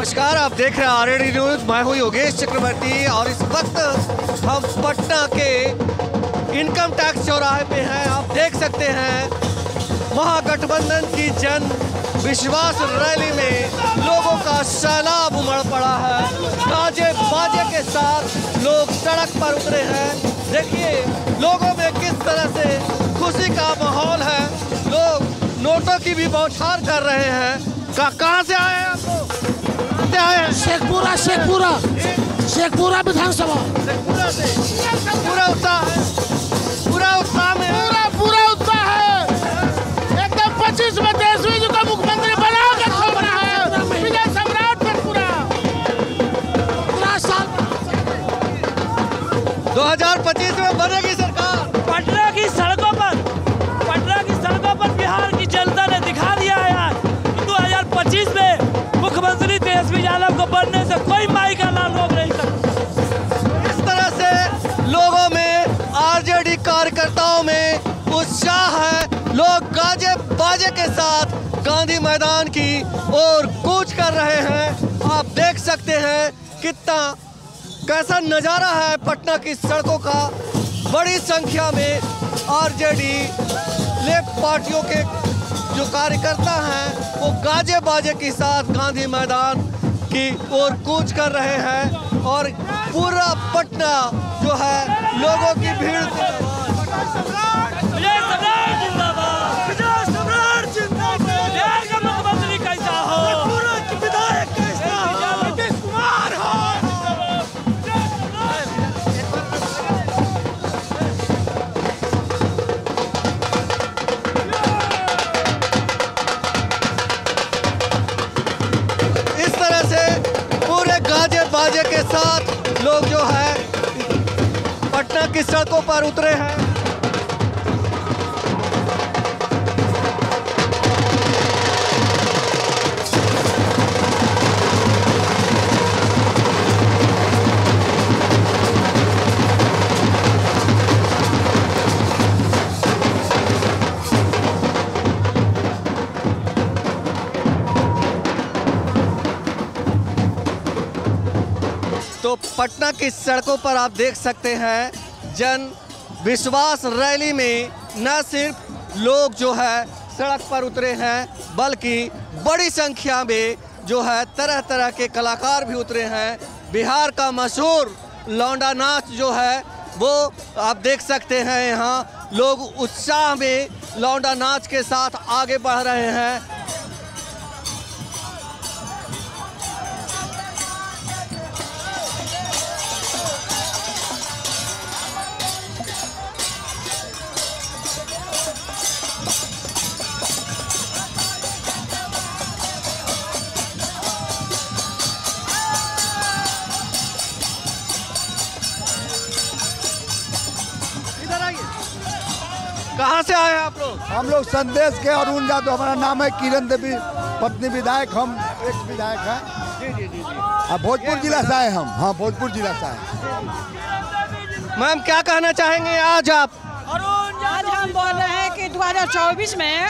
नमस्कार, आप देख रहे हैं आरएडी न्यूज। मैं हूं योगेश चक्रवर्ती और इस वक्त हम पटना के इनकम टैक्स चौराहे पे हैं। आप देख सकते हैं महागठबंधन की जन विश्वास रैली में लोगों का सैलाब उमड़ पड़ा है। गाजे बाजे के साथ लोग सड़क पर उतरे हैं। देखिए लोगों में किस तरह से खुशी का माहौल है। लोग नोटों की भी बौछार कर रहे हैं। कहाँ से आए हैं आप लोग? शेखपुरा विधानसभा। शेखपुरा से पूरा उत्साह है, पूरा उत्साह में पूरा उत्साह है। एकदम 25 में तेजस्वी जी को मुख्यमंत्री बना के छोड़ रहा है। विजय सम्राट पर पूरा साल 2025 में बनेगी सरकार। पटना की सड़कों पर बिहार की जनता ने दिखा दिया है यार कि 2025 में मुख्यमंत्री तेजस्वी यादव को बनने से कोई माई का लाल रोक नहीं सकता। इस तरह से लोगों में, आरजेडी कार्यकर्ताओं में उत्साह है। लोग गाजे बाजे के साथ गांधी मैदान की ओर कूच कर रहे हैं। आप देख सकते हैं कैसा नजारा है पटना की सड़कों का। बड़ी संख्या में आरजेडी लेफ्ट पार्टियों के जो कार्यकर्ता हैं वो गाजे बाजे के साथ गांधी मैदान की ओर कूच कर रहे हैं और पूरा पटना जो है लोगों की भीड़ मुख्यमंत्री कैसा हो, विधायक कैसा हो, नीतीश कुमार हो। बाजे के साथ लोग जो है पटना की सड़कों पर उतरे हैं। तो पटना की सड़कों पर आप देख सकते हैं जन विश्वास रैली में न सिर्फ लोग जो है सड़क पर उतरे हैं बल्कि बड़ी संख्या में जो है तरह तरह के कलाकार भी उतरे हैं। बिहार का मशहूर लौंडा नाच जो है वो आप देख सकते हैं। यहाँ लोग उत्साह में लौंडा नाच के साथ आगे बढ़ रहे हैं। कहाँ से आए हैं आप लोग? हम लोग संदेश के अरुण यादव, हमारा नाम है किरण देवी, पत्नी विधायक, हम एक विधायक हैं। जी। भोजपुर जिला से आए हम। हाँ, भोजपुर जिला से आए। मैम क्या कहना चाहेंगे आज आप? आज हम बोल रहे हैं कि 2024 में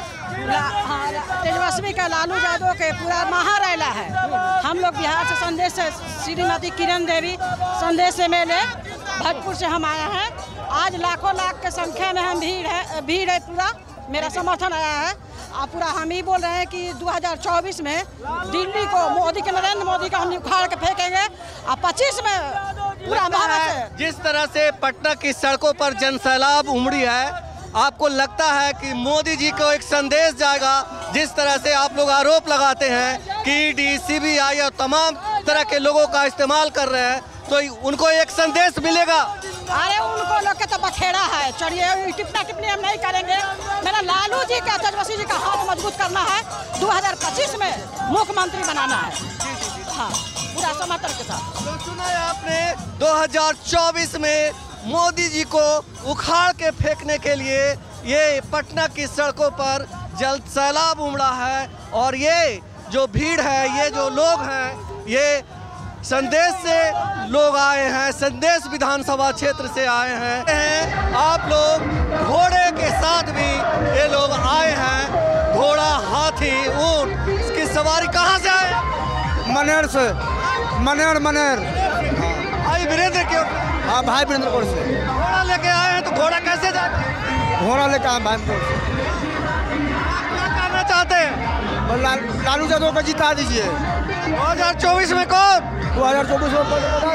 तेजस्वी का लालू यादव के पूरा महारैला है। हम लोग बिहार से संदेश से श्रीमती किरण देवी संदेश से मेले भोजपुर से हम आए हैं। आज लाखों लाख के संख्या में हम भीड़ है पूरा मेरा समर्थन आया है। आप पूरा हम ही बोल रहे हैं कि 2024 में दिल्ली को मोदी के, नरेंद्र मोदी का हम उखाड़ के फेंकेंगे और 25 में पूरा भारत। जिस तरह से पटना की सड़कों पर जन सैलाब उमड़ी है, आपको लगता है कि मोदी जी को एक संदेश जाएगा? जिस तरह से आप लोग आरोप लगाते हैं कि ईडी, सीबीआई और तमाम तरह के लोगों का इस्तेमाल कर रहे हैं, तो उनको एक संदेश मिलेगा? अरे उनको लोग के तो बखेड़ा है। चढ़िए टिप्पणी हम नहीं करेंगे। मेरा लालू जी का, तेजस्वी जी का हाथ मजबूत करना है। 2025 में मुख्यमंत्री बनाना है। हाँ, पूरा समर्थन के साथ। तो सुना है आपने, 2024 में मोदी जी को उखाड़ के फेंकने के लिए ये पटना की सड़कों पर जल सैलाब उमड़ा है। और ये जो भीड़ है, ये जो लोग हैं, ये संदेश से लोग आए हैं, संदेश विधानसभा क्षेत्र से आए हैं। आप लोग घोड़े के साथ भी ये लोग आए हैं। घोड़ा, हाथी, ऊंट, इसकी सवारी कहाँ से आए? मनेर से मनेर भाई वीरेंद्र क्यों? हाँ भाई वीरेंद्रपुर से। घोड़ा लेके आए हैं तो घोड़ा कैसे जाते हैं? घोड़ा लेकर आए भाई। क्या करना चाहते हैं? लालू यादव को जिता दीजिए। 2024 में कौन? 2024 में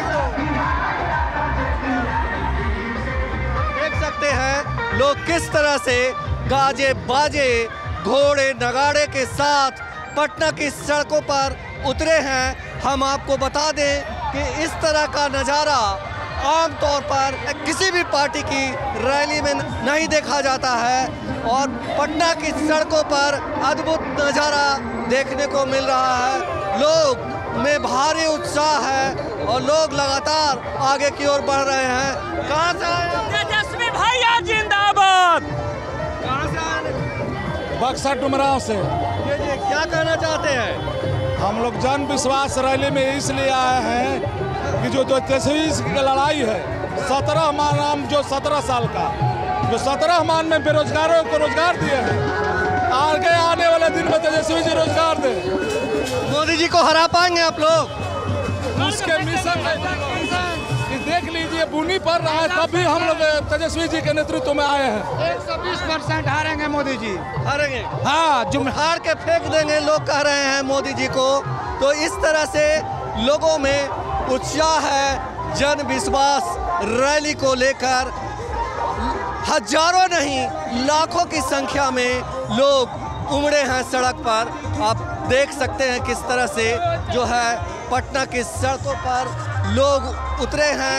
देख सकते हैं लोग किस तरह से गाजे बाजे घोड़े नगाड़े के साथ पटना की सड़कों पर उतरे हैं। हम आपको बता दें कि इस तरह का नज़ारा आमतौर पर किसी भी पार्टी की रैली में नहीं देखा जाता है और पटना की सड़कों पर अद्भुत नज़ारा देखने को मिल रहा है। लोग में भारी उत्साह है और लोग लगातार आगे की ओर बढ़ रहे हैं। कहाँ से आए? तेजस्वी भैया जिंदाबाद। कहाँ से आए? बक्सर डुमराव से। ये क्या कहना चाहते हैं? हम लोग जन विश्वास रैली में इसलिए आए हैं कि जो तेजस्वी की लड़ाई है 17 मान जो 17 साल का जो 17 मान में बेरोजगारों को रोजगार दिए हैं, आगे आने वाले दिन में तेजस्वी जी रोजगार दे। मोदी जी को हरा पाएंगे आप लोग? उसके मिशन में देख लीजिए बुनी पड़ रहा है, तब भी हम लोग तेजस्वी जी के नेतृत्व में आए हैं। 120% हारेंगे मोदी जी। हारेंगे? हाँ, जो हार के फेंक देंगे लोग कह रहे हैं मोदी जी को। तो इस तरह से लोगों में उत्साह है जन विश्वास रैली को लेकर। हजारों नहीं लाखों की संख्या में लोग उमड़े हैं सड़क पर। आप देख सकते हैं किस तरह से जो है पटना की सड़कों पर लोग उतरे हैं।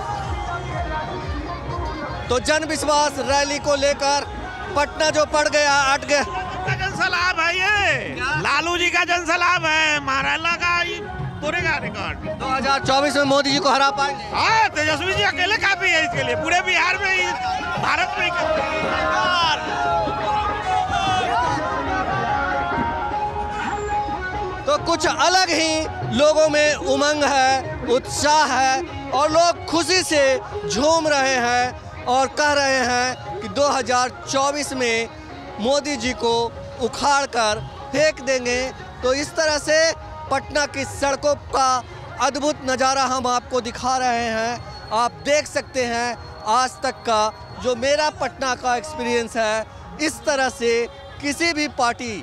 तो जन विश्वास रैली को लेकर पटना जो पड़ गया अट गया। जनसलाब है ये, लालू जी का जनसलाब है, महाराला का तोड़ेगा रिकॉर्ड। 2024 में मोदी जी को हरा पाएंगे? हाँ, तेजस्वी जी अकेले काफी है इसके लिए, पूरे बिहार में ही, भारत में ही। तो कुछ अलग ही लोगों में उमंग है, उत्साह है और लोग खुशी से झूम रहे हैं और कह रहे हैं कि 2024 में मोदी जी को उखाड़कर फेंक देंगे। तो इस तरह से पटना की सड़कों का अद्भुत नज़ारा हम आपको दिखा रहे हैं। आप देख सकते हैं आज तक का जो मेरा पटना का एक्सपीरियंस है, इस तरह से किसी भी पार्टी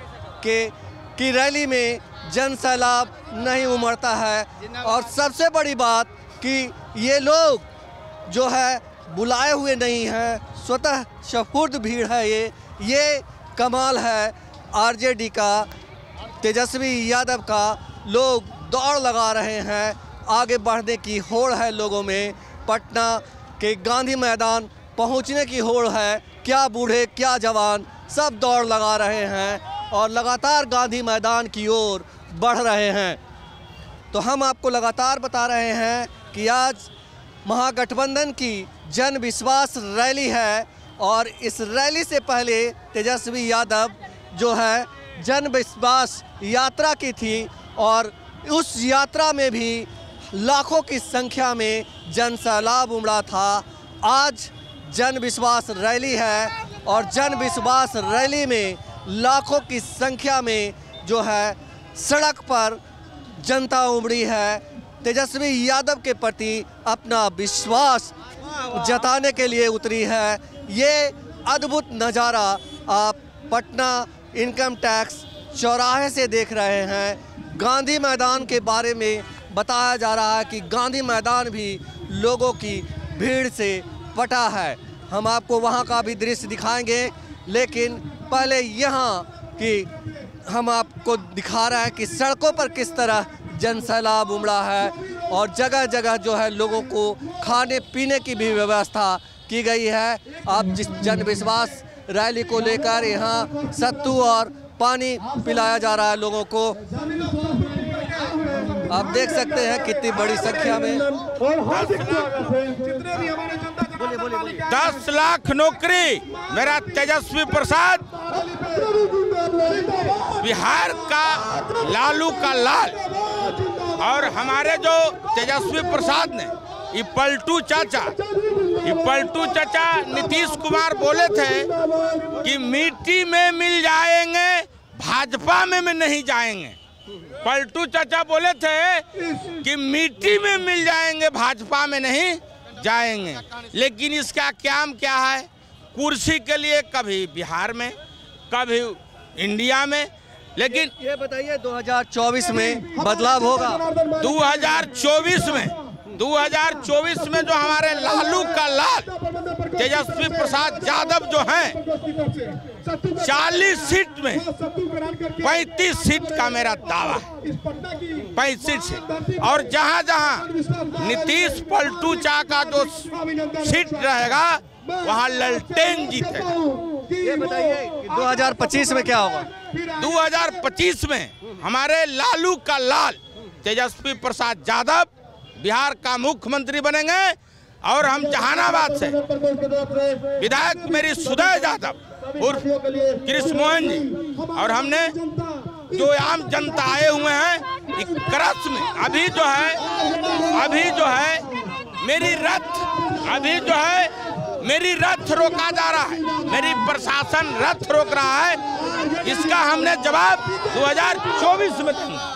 की रैली में जन सैलाब नहीं उमड़ता है। और सबसे बड़ी बात कि ये लोग जो है बुलाए हुए नहीं हैं, स्वतः स्फूर्त भीड़ है। ये कमाल है आरजेडी का, तेजस्वी यादव का। लोग दौड़ लगा रहे हैं, आगे बढ़ने की होड़ है लोगों में। पटना के गांधी मैदान पहुंचने की होड़ है। क्या बूढ़े क्या जवान सब दौड़ लगा रहे हैं और लगातार गांधी मैदान की ओर बढ़ रहे हैं। तो हम आपको लगातार बता रहे हैं कि आज महागठबंधन की जन विश्वास रैली है और इस रैली से पहले तेजस्वी यादव जो है जन विश्वास यात्रा की थी और उस यात्रा में भी लाखों की संख्या में जन सैलाब उमड़ा था। आज जन विश्वास रैली है और जन विश्वास रैली में लाखों की संख्या में जो है सड़क पर जनता उमड़ी है, तेजस्वी यादव के प्रति अपना विश्वास जताने के लिए उतरी है। ये अद्भुत नज़ारा आप पटना इनकम टैक्स चौराहे से देख रहे हैं। गांधी मैदान के बारे में बताया जा रहा है कि गांधी मैदान भी लोगों की भीड़ से पटा है। हम आपको वहां का भी दृश्य दिखाएंगे, लेकिन पहले यहाँ की हम आपको दिखा रहे हैं कि सड़कों पर किस तरह जन सैलाब उमड़ा है और जगह जगह जो है लोगों को खाने पीने की भी व्यवस्था की गई है। आप जिस जन विश्वास रैली को लेकर यहाँ सत्तू और पानी पिलाया जा रहा है लोगों को। आप देख सकते हैं कितनी बड़ी संख्या में 10 लाख नौकरी मेरा तेजस्वी प्रसाद, बिहार का लालू का लाल। और हमारे जो तेजस्वी प्रसाद ने ये पलटू चाचा नीतीश कुमार बोले थे कि मिट्टी में मिल जाएंगे, भाजपा में नहीं जाएंगे। पलटू चाचा बोले थे कि मिट्टी में मिल जाएंगे, भाजपा में नहीं जाएंगे। लेकिन इसका काम क्या है? कुर्सी के लिए कभी बिहार में, कभी इंडिया में। लेकिन ये बताइए 2024 में बदलाव होगा? 2024 में जो हमारे लालू का लाल तेजस्वी प्रसाद यादव जो हैं, 40 सीट में 35 सीट का मेरा दावा है, 35 सीट। और जहां जहां नीतीश पलटू चा का जो सीट रहेगा वहां ललटेन जीतेगा। ये बताइए कि 2025 में क्या होगा? 2025 में हमारे लालू का लाल तेजस्वी प्रसाद यादव बिहार का मुख्यमंत्री बनेंगे। और हम जहानाबाद से विधायक मेरी सुदय यादव उर्फ कृष्ण मोहन जी, और हमने जो आम जनता आए हुए हैं एक करस में अभी जो है मेरी रथ रोका जा रहा है, मेरी प्रशासन रथ रोक रहा है। इसका हमने जवाब 2024 में देंगे।